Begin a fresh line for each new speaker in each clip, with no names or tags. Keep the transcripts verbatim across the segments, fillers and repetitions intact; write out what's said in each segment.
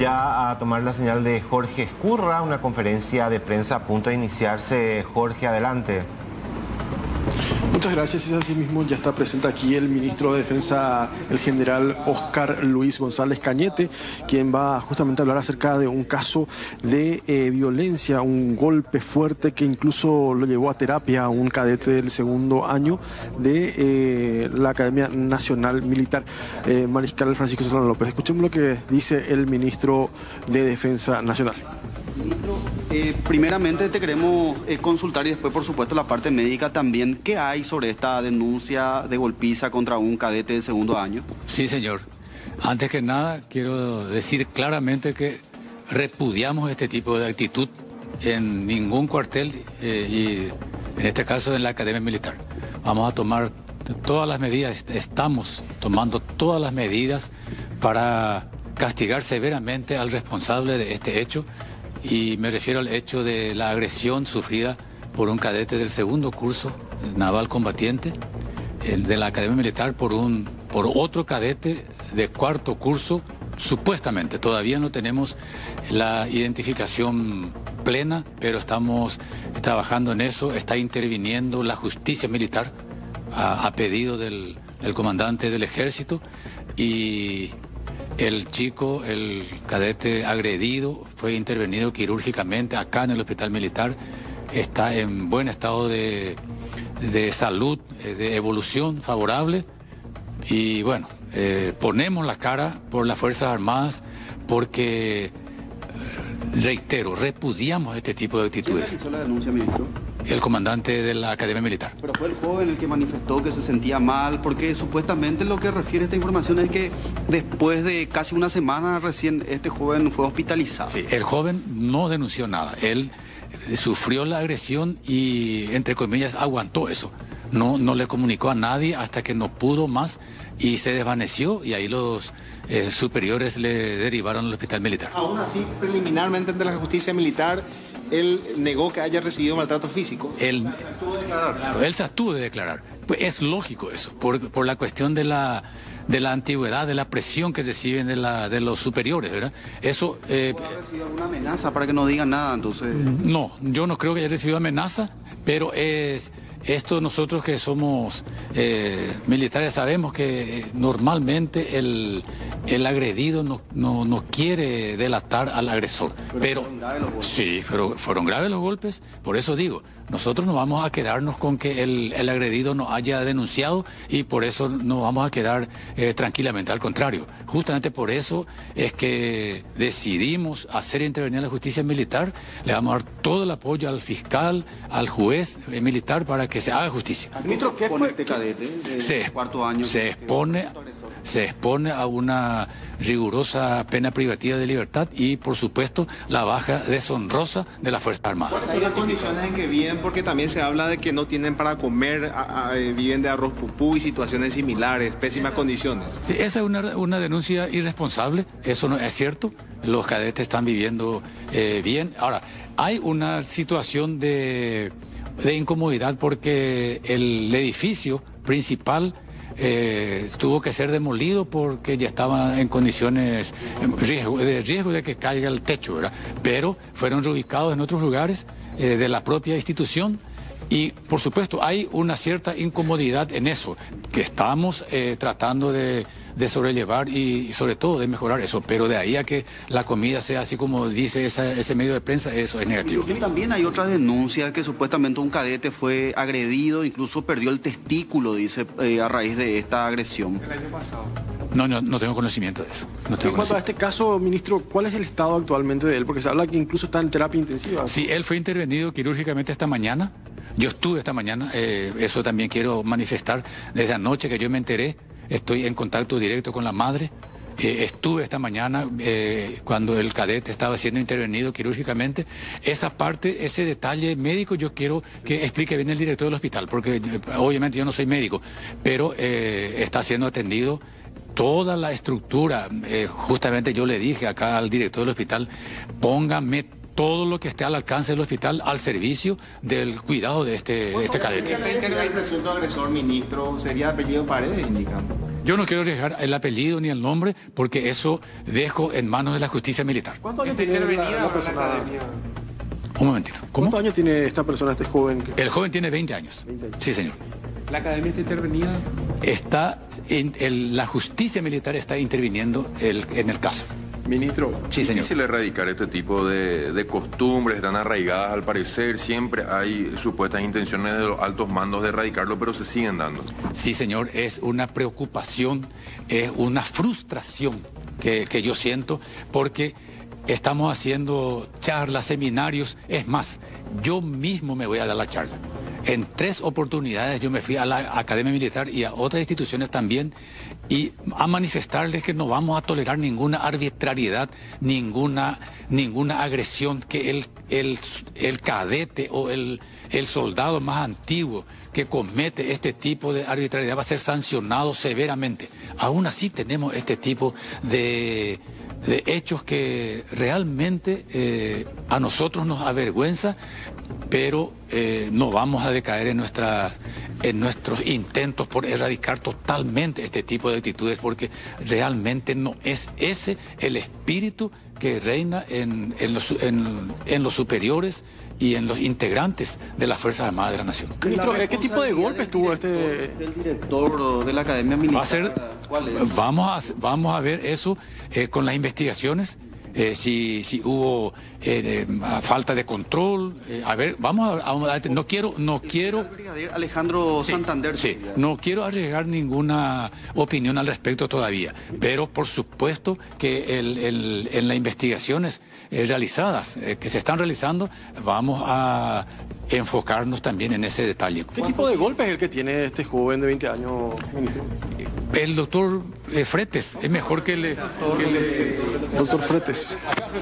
ya a tomar la señal de Jorge Ezcurra, una conferencia de prensa a punto de iniciarse. Jorge, adelante.
Muchas gracias. Es así mismo, ya está presente aquí el ministro de Defensa, el general Óscar Luis González Cañete, quien va justamente a hablar acerca de un caso de eh, violencia, un golpe fuerte que incluso lo llevó a terapia a un cadete del segundo año de eh, la Academia Nacional Militar, eh, Mariscal Francisco Solano López. Escuchemos lo que dice el ministro de Defensa Nacional.
Ministro, eh, primeramente te queremos eh, consultar y después, por supuesto, la parte médica también. ¿Qué hay sobre esta denuncia de golpiza contra un cadete de segundo año?
Sí, señor. Antes que nada, quiero decir claramente que repudiamos este tipo de actitud en ningún cuartel eh, y en este caso en la Academia Militar. Vamos a tomar todas las medidas, estamos tomando todas las medidas para castigar severamente al responsable de este hecho. Y me refiero al hecho de la agresión sufrida por un cadete del segundo curso naval combatiente de la Academia Militar por, un, por otro cadete de cuarto curso, supuestamente. Todavía no tenemos la identificación plena, pero estamos trabajando en eso. Está interviniendo la justicia militar a, a pedido del, del comandante del ejército y... El chico, el cadete agredido, fue intervenido quirúrgicamente acá en el hospital militar. Está en buen estado de, de salud, de evolución favorable. Y bueno, eh, ponemos la cara por las Fuerzas Armadas porque, eh, reitero, repudiamos este tipo de actitudes.
¿Quién realizó la denuncia, ministro?
El comandante de la Academia Militar.
Pero fue el joven el que manifestó que se sentía mal, porque supuestamente lo que refiere esta información es que después de casi una semana recién este joven fue hospitalizado.
Sí, el joven no denunció nada, él sufrió la agresión y, entre comillas, aguantó eso. No, no le comunicó a nadie hasta que no pudo más y se desvaneció y ahí los eh, superiores le derivaron al hospital militar.
Aún así, preliminarmente ante la justicia militar, él negó que haya recibido maltrato físico.
Él se abstuvo de declarar. Claro, él se abstuvo de declarar. Pues es lógico eso, por, por la cuestión de la, de la antigüedad, de la presión que reciben de, la, de los superiores, ¿verdad? Eso... Eh,
¿Puede haber recibido alguna amenaza para que no digan nada, entonces?
No, yo no creo que haya recibido amenaza, pero es... Esto nosotros que somos eh, militares sabemos que normalmente el, el agredido no, no, no quiere delatar al agresor.
Pero,
pero
fueron graves los golpes.
Sí, pero fueron graves los golpes, por eso digo, nosotros no vamos a quedarnos con que el, el agredido no haya denunciado y por eso no vamos a quedar eh, tranquilamente, al contrario. Justamente por eso es que decidimos hacer intervenir a la justicia militar, le vamos a dar todo el apoyo al fiscal, al juez eh, militar para que se haga justicia.
Ministro, ¿qué fue este cadete de
se,
cuarto año?
Se expone, se expone a una rigurosa pena privativa de libertad y, por supuesto, la baja deshonrosa de las Fuerzas Armadas.
¿Cuáles son las condiciones en que viven? Porque también se habla de que no tienen para comer, a, a, viven de arroz pupú y situaciones similares, pésimas condiciones.
Sí, esa es una, una denuncia irresponsable, eso no es cierto, los cadetes están viviendo eh, bien. Ahora, hay una situación de... de incomodidad porque el edificio principal eh, tuvo que ser demolido porque ya estaba en condiciones riesgo, de riesgo de que caiga el techo, ¿verdad? Pero fueron reubicados en otros lugares eh, de la propia institución y, por supuesto, hay una cierta incomodidad en eso, que estamos eh, tratando de, de sobrellevar y, y sobre todo de mejorar eso, pero de ahí a que la comida sea así como dice esa, ese medio de prensa, eso es negativo.
Y también hay otras denuncias que supuestamente un cadete fue agredido, incluso perdió el testículo, dice, eh, a raíz de esta agresión.
El año pasado.
No, no, no tengo conocimiento de eso. No tengo
En cuanto a este caso, ministro, ¿cuál es el estado actualmente de él? Porque se habla que incluso está en terapia intensiva.
Sí, él fue intervenido quirúrgicamente esta mañana. Yo estuve esta mañana, eh, eso también quiero manifestar. Desde anoche que yo me enteré, estoy en contacto directo con la madre. Eh, estuve esta mañana eh, cuando el cadete estaba siendo intervenido quirúrgicamente. Esa parte, ese detalle médico, yo quiero que explique bien el director del hospital, porque eh, obviamente yo no soy médico, pero eh, está siendo atendido. Toda la estructura, eh, justamente yo le dije acá al director del hospital, póngame todo lo que esté al alcance del hospital al servicio del cuidado de este, de este cadete.
El presunto agresor, ministro, sería apellido Paredes, indican.
Yo no quiero arriesgar el apellido ni el nombre porque eso dejo en manos de la justicia militar.
¿Cuántos años tiene la, la persona?
Un momentito. ¿Cómo?
¿Cuántos años tiene esta persona, este joven?
El joven tiene veinte años. veinte años. Sí, señor.
¿La academia está intervenida?
Está en el, la justicia militar está interviniendo el, en el caso.
Ministro,
sí,
es difícil
señor.
erradicar este tipo de, de costumbres, están arraigadas al parecer, siempre hay supuestas intenciones de los altos mandos de erradicarlo, pero se siguen dando.
Sí, señor, es una preocupación, es una frustración que, que yo siento porque estamos haciendo charlas, seminarios, es más, yo mismo me voy a dar la charla. En tres oportunidades yo me fui a la Academia Militar y a otras instituciones también y a manifestarles que no vamos a tolerar ninguna arbitrariedad, ninguna, ninguna agresión, que el, el, el cadete o el, el soldado más antiguo que comete este tipo de arbitrariedad va a ser sancionado severamente. Aún así tenemos este tipo de, de hechos que realmente eh, a nosotros nos avergüenza, pero eh, no vamos a decaer en, nuestra, en nuestros intentos por erradicar totalmente este tipo de actitudes, porque realmente no es ese el espíritu que reina en, en, los, en, en los superiores y en los integrantes de las Fuerzas Armadas de la Nación.
Ministro, ¿qué tipo de golpes tuvo este...?
Del director de la Academia Militar.
Va a ser,
¿Cuál es?
Vamos a, vamos a ver eso eh, con las investigaciones. Eh, si, si hubo eh, eh, falta de control, eh, a ver, vamos a, a, a no quiero, no quiero.
El brigadier Alejandro
sí,
Santander.
Sí, no quiero arriesgar ninguna opinión al respecto todavía, pero por supuesto que el, el, en las investigaciones eh, realizadas, eh, que se están realizando, vamos a enfocarnos también en ese detalle.
¿Qué tipo de golpe es el que tiene este joven de veinte años, ministro?
El doctor eh, Fretes, es mejor que le... Que le...
Doctor Fretes,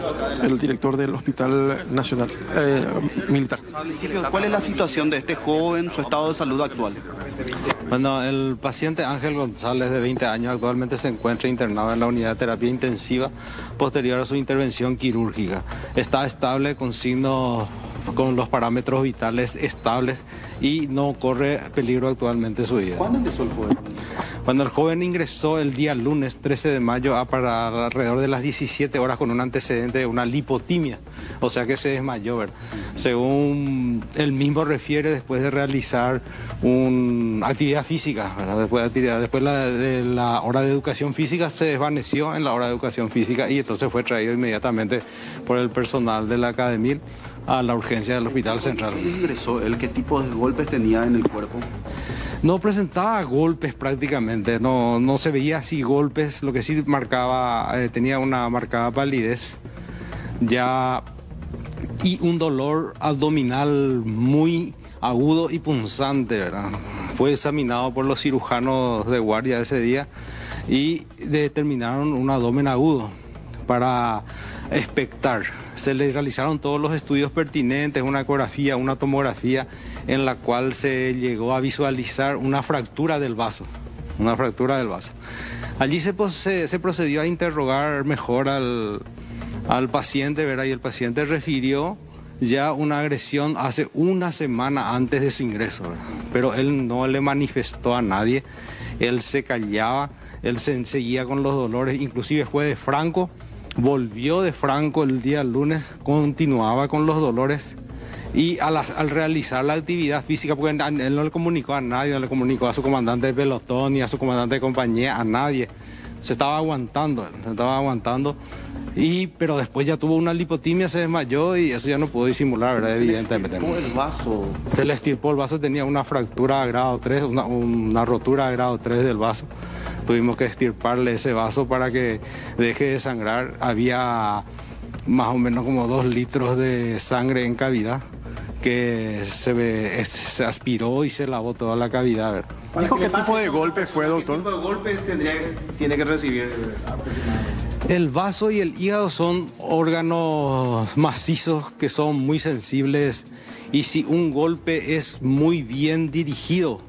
el director del Hospital Nacional eh, Militar.
¿Cuál es la situación de este joven, su estado de salud actual?
Bueno, el paciente Ángel González, de veinte años, actualmente se encuentra internado en la unidad de terapia intensiva posterior a su intervención quirúrgica. Está estable, con signos, con los parámetros vitales estables y no corre peligro actualmente su vida.
¿Cuándo ingresó el joven?
Cuando el joven ingresó el día lunes trece de mayo a para alrededor de las diecisiete horas con un antecedente de una lipotimia, o sea que se desmayó, ¿verdad? Según él mismo refiere, después de realizar una actividad física, ¿verdad? Después, de, actividad, después la, de la hora de educación física se desvaneció en la hora de educación física y entonces fue traído inmediatamente por el personal de la academia a la urgencia del Hospital Central.
¿Cómo ingresó él? ¿Qué tipo de golpes tenía en el cuerpo?
No presentaba golpes prácticamente, no, no se veía así golpes, lo que sí marcaba, eh, tenía una marcada palidez ya y un dolor abdominal muy agudo y punzante, ¿verdad? Fue examinado por los cirujanos de guardia ese día y determinaron un abdomen agudo para expectar. Se le realizaron todos los estudios pertinentes, una ecografía, una tomografía, en la cual se llegó a visualizar una fractura del vaso, una fractura del vaso. Allí se, se, se procedió a interrogar mejor al, al paciente, ¿verdad? Y el paciente refirió ya una agresión hace una semana antes de su ingreso, ¿verdad? Pero él no le manifestó a nadie, él se callaba, él se seguía con los dolores, inclusive fue de Franco, volvió de Franco el día lunes, continuaba con los dolores y al, al realizar la actividad física, porque él no le comunicó a nadie, no le comunicó a su comandante de pelotón ni a su comandante de compañía, a nadie, se estaba aguantando, se estaba aguantando, y, pero después ya tuvo una lipotimia, se desmayó y eso ya no pudo disimular, ¿verdad? Evidentemente.
¿Se le estirpó el vaso?
Se le estirpó el vaso, tenía una fractura a grado tres, una, una rotura a grado tres del vaso. Tuvimos que estirparle ese vaso para que deje de sangrar. Había más o menos como dos litros de sangre en cavidad que se, se aspiró y se lavó toda la cavidad, ¿verdad?
¿Dijo qué tipo de golpe fue, doctor?
¿Qué tipo de golpes tendría, tiene que recibir?
El vaso y el hígado son órganos macizos que son muy sensibles y si un golpe es muy bien dirigido,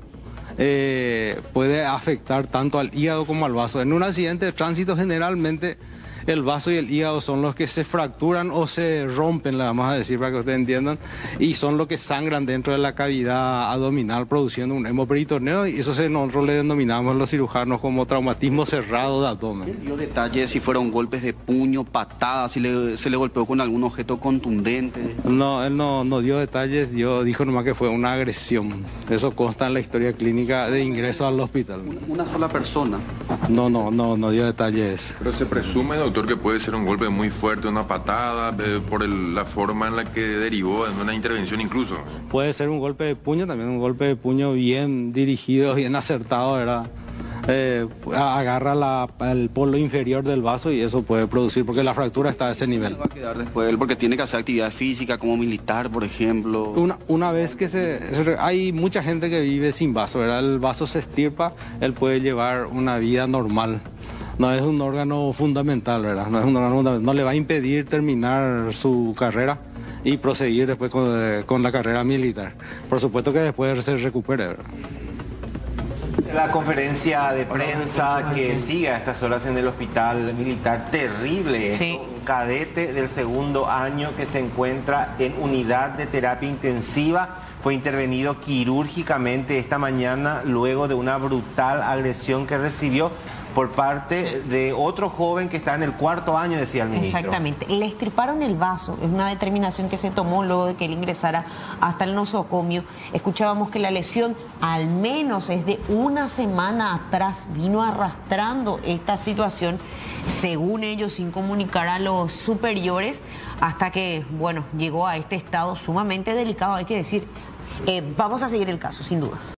Eh, puede afectar tanto al hígado como al vaso. En un accidente de tránsito generalmente el vaso y el hígado son los que se fracturan o se rompen, le vamos a decir para que ustedes entiendan, y son los que sangran dentro de la cavidad abdominal produciendo un hemoperitoneo, y eso se, nosotros le denominamos los cirujanos como traumatismo cerrado de abdomen.
¿Dio detalles si fueron golpes de puño, patadas, si le, se le golpeó con algún objeto contundente?
No, él no, no dio detalles, yo dijo nomás que fue una agresión. Eso consta en la historia clínica de ingreso al hospital.
¿Una sola persona?
No, no, no, no dio detalles.
Pero se presume, doctor, que puede ser un golpe muy fuerte, una patada, eh, por el, la forma en la que derivó en una intervención incluso.
Puede ser un golpe de puño, también un golpe de puño bien dirigido, bien acertado, ¿verdad? Eh, agarra la, el polo inferior del vaso y eso puede producir, porque la fractura está a ese nivel.
Va a quedar después, porque tiene que hacer actividad física como militar, por ejemplo.
Una, una vez que se, se... Hay mucha gente que vive sin vaso, ¿verdad? El vaso se estirpa, él puede llevar una vida normal. No es un órgano fundamental, ¿verdad? No es un órgano fundamental. No le va a impedir terminar su carrera y proseguir después con, con la carrera militar. Por supuesto que después se recupere, ¿verdad?
La conferencia de prensa que sigue a estas horas en el hospital militar, terrible.
Sí.
Un cadete del segundo año que se encuentra en unidad de terapia intensiva fue intervenido quirúrgicamente esta mañana luego de una brutal agresión que recibió por parte de otro joven que está en el cuarto año, decía el ministro.
Exactamente. Le extirparon el vaso. Es una determinación que se tomó luego de que él ingresara hasta el nosocomio. Escuchábamos que la lesión al menos es de una semana atrás. Vino arrastrando esta situación, según ellos, sin comunicar a los superiores, hasta que, bueno, llegó a este estado sumamente delicado, hay que decir. Eh, vamos a seguir el caso, sin dudas.